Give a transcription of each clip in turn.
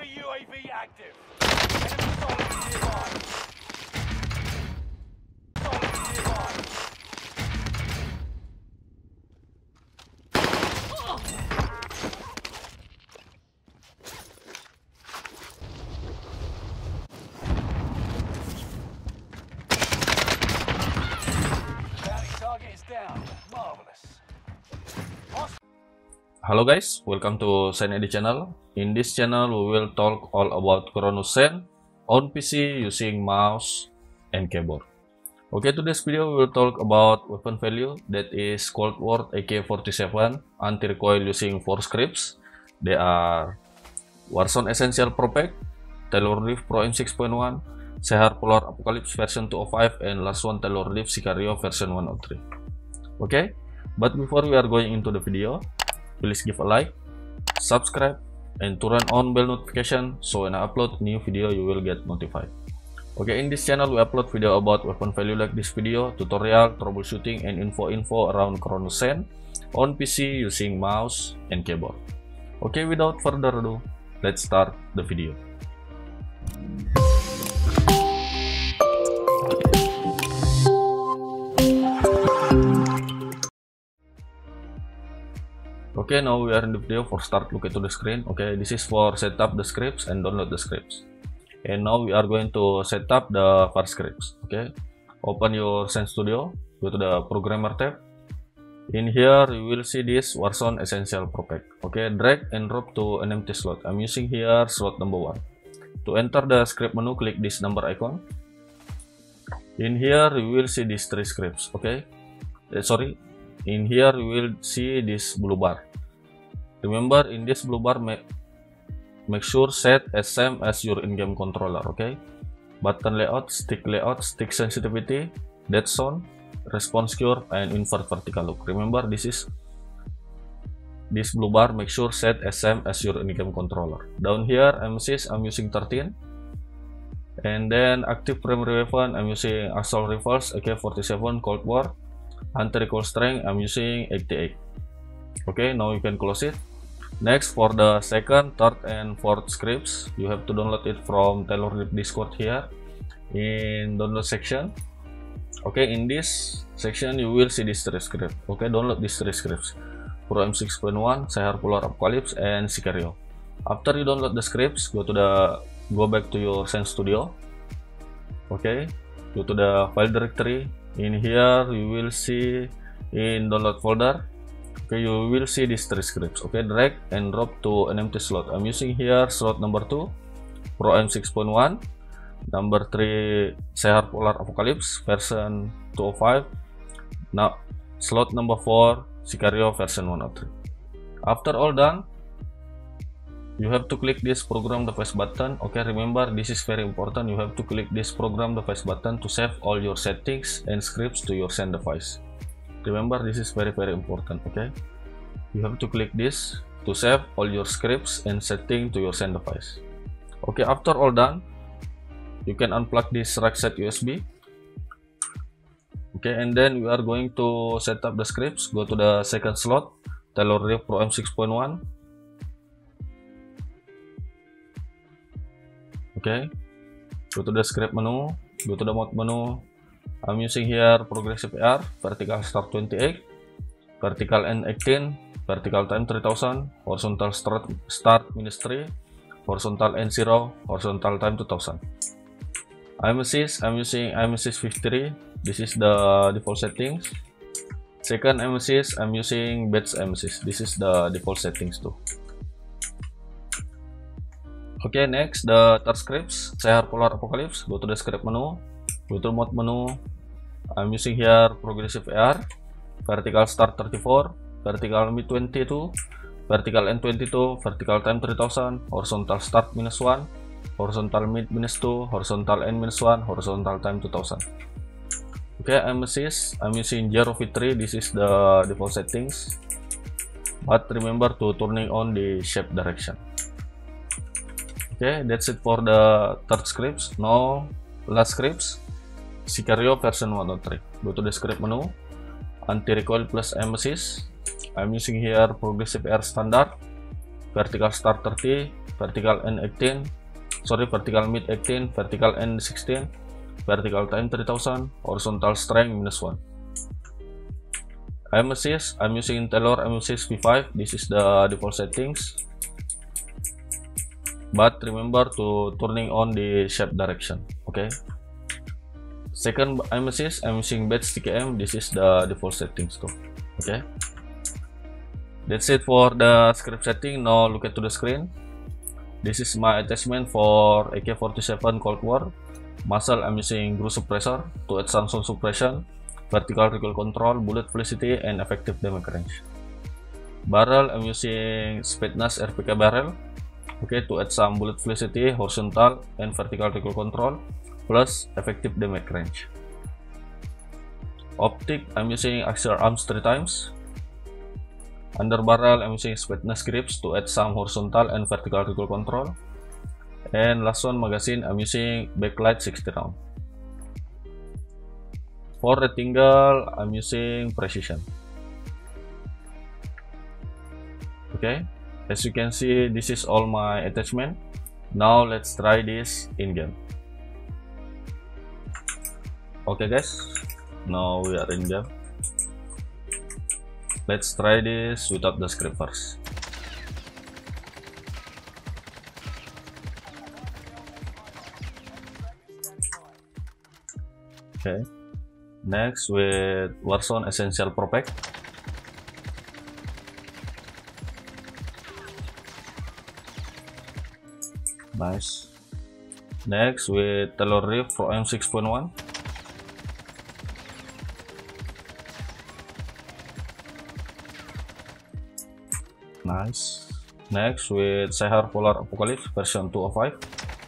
Enemy UAV active. Enemy solid nearby. Solid nearby. Bounty target is down. Marvelous. Hello guys, welcome to Zen channel. In this channel we will talk all about Cronus Zen on PC using mouse and keyboard. Okay, today's video we will talk about weapon value, that is Cold War AK-47 anti-recoil using 4 scripts. They are Warzone Essential Pro Pack, Taylor Reef Pro M6.1, Sehar Polar Apocalypse version 205, and last one Taylor Reef Sicario version 103. Okay, but before we are going into the video, please give a like, subscribe, and turn on bell notification so when I upload new video you will get notified. Okay, in this channel we upload video about weapon value like this video, tutorial, troubleshooting, and info around Cronus Zen on PC using mouse and keyboard. Okay, without further ado, let's start the video. Okay, now we are in the video. For start, look at the screen. Okay, this is for set up the scripts and download the scripts. And now we are going to set up the first scripts. Okay, open your Zen Studio, go to the programmer tab. In here you will see this Warzone Essential Pro Pack. Okay, drag and drop to an empty slot. I'm using here slot number 1. To enter the script menu, click this number icon. In here you will see these 3 scripts. Okay, in here you will see this blue bar. Remember, in this blue bar make sure set SM as your in-game controller. Okay, button layout, stick sensitivity, dead zone, response curve, and invert vertical look. Remember, this blue bar, make sure set SM as your in-game controller. Down here I'm using 13, and then active primary weapon I'm using assault rifles AK-47 Cold War. Anti-recoil strength I'm using 88. Okay, now you can close it. Next, for the second, third, and fourth scripts, you have to download it from Taylor Reef Discord here in download section. Okay, in this section you will see these 3 scripts. Okay, download these 3 scripts: Pro M6.1, Sehar Polar Apocalypse, and Sicario. After you download the scripts, go back to your Zen Studio. Okay, go to the file directory. In here you will see in download folder. Okay, you will see these 3 scripts. Okay, drag and drop to an empty slot. I'm using here slot number 2 Pro M6.1, number 3 Sehar Polar Apocalypse version 205, now slot number 4 Sicario version 103. After all done, you have to click this program device button. Okay, remember, this is very important. You have to click this program device button to save all your settings and scripts to your Zen device. Remember, this is very important. Okay, you have to click this to save all your scripts and setting to your Zen device. Okay, after all done, you can unplug this rack set USB. Okay, and then we are going to set up the scripts. Go to the second slot, Taylor Reef Pro M6.1. Okay, go to the script menu, go to the mode menu. I'm using here progressive AR, vertical start 28, vertical end 18, vertical time 3000, horizontal start -3, horizontal end 0, horizontal time 2000. I'm using IMSys 53. This is the default settings. Second IMSys, I'm using batch IMSys. This is the default settings too. Okay, next the third scripts, Sehar Polar Apocalypse. Go to the script menu, go to mode menu. I'm using here progressive AR, vertical start 34, vertical mid 22, vertical end 22, vertical time 3000, horizontal start -1, horizontal mid -2, horizontal end -1, horizontal time 2000. Okay, I'm using Zero V3. This is the default settings, but remember to turning on the shape direction. Okay, that's it for the third scripts. Now last scripts, Sicario version 103. Go to the script menu, anti-recoil plus IMSys. I'm using here progressive AR standard, vertical start 30, vertical end 18, vertical mid 18, vertical end 16, vertical time 3000, horizontal strength -1. I'm using Taylor M-Assist V5. This is the default settings, but remember to turning on the shape direction. Okay. Second M-Assist, I'm using Batch TKM. This is the default settings too. Okay. That's it for the script setting. Now look at to the screen. This is my attachment for AK-47 Cold War. Muzzle, I'm using Groove Suppressor to add some sound suppression, vertical recoil control, bullet velocity, and effective damage range. Barrel, I'm using Spetsnaz RPK barrel, okay, to add some bullet velocity, horizontal, and vertical recoil control, plus effective damage range. Optic, I'm using Axial Arms 3 times. Under barrel, I'm using Spetsnaz grips to add some horizontal and vertical recoil control. And last one, magazine, I'm using backlight 60 round. For rectangle, I'm using precision. Okay, as you can see, this is all my attachment. Now let's try this in game. Okay guys, now we are in game. Let's try this without the script first. Okay, next with Warzone Essential Pro Pack. Nice. Next with Taylor Reef Pro M6.1. Nice. Next with Sehar Polar Apocalypse version 205.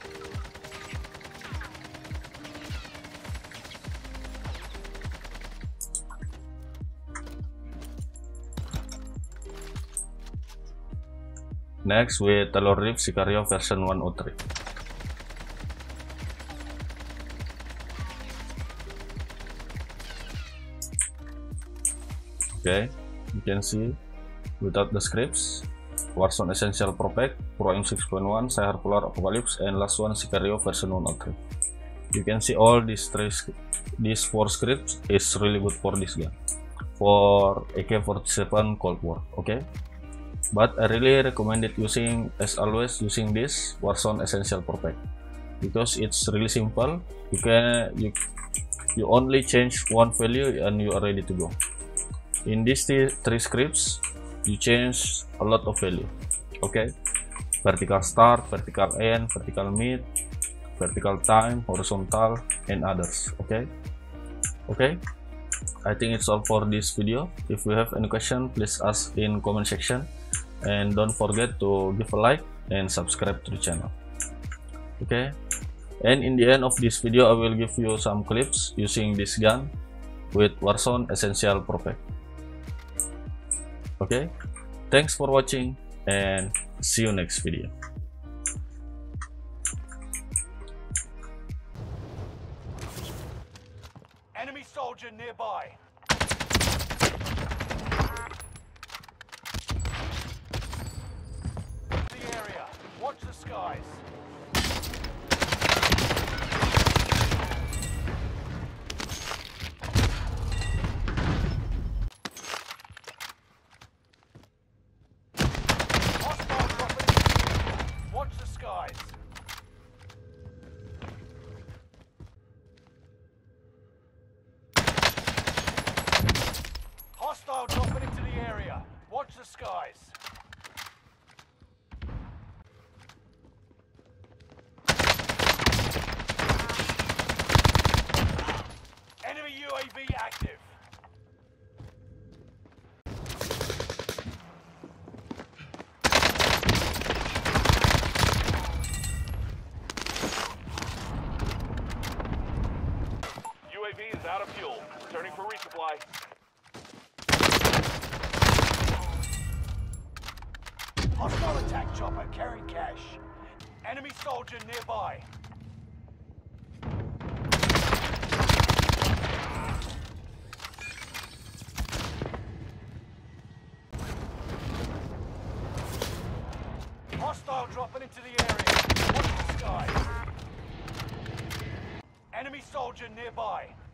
Next with Taylor Reef Sicario version 103. Okay, you can see without the scripts, Warzone Essential Pro Pack, Pro M6.1, Sehar Polar Apocalypse, and last one Sicario version 103. You can see all these four scripts is really good for this gun, for AK-47 Cold War. Okay, but I really recommend it using, as always, using this Warzone Essential Pro Pack, because it's really simple. You only change one value and you are ready to go. In these three scripts, you change a lot of value. Okay, vertical start, vertical end, vertical mid, vertical time, horizontal, and others. Okay, I think it's all for this video. If you have any question, please ask in comment section, and don't forget to give a like and subscribe to the channel. Okay, and in the end of this video, I will give you some clips using this gun with Warzone Essential Pro Pack. Okay, thanks for watching and see you next video. Enemy soldier nearby. The area. Watch the skies. Hostile dropping. Watch the skies. Hostile dropping into the area. Watch the skies. Enemy UAV active. UAV is out of fuel. Returning for resupply. Hostile attack chopper carrying cash. Enemy soldier nearby. into the area. Watch the sky. Enemy soldier nearby.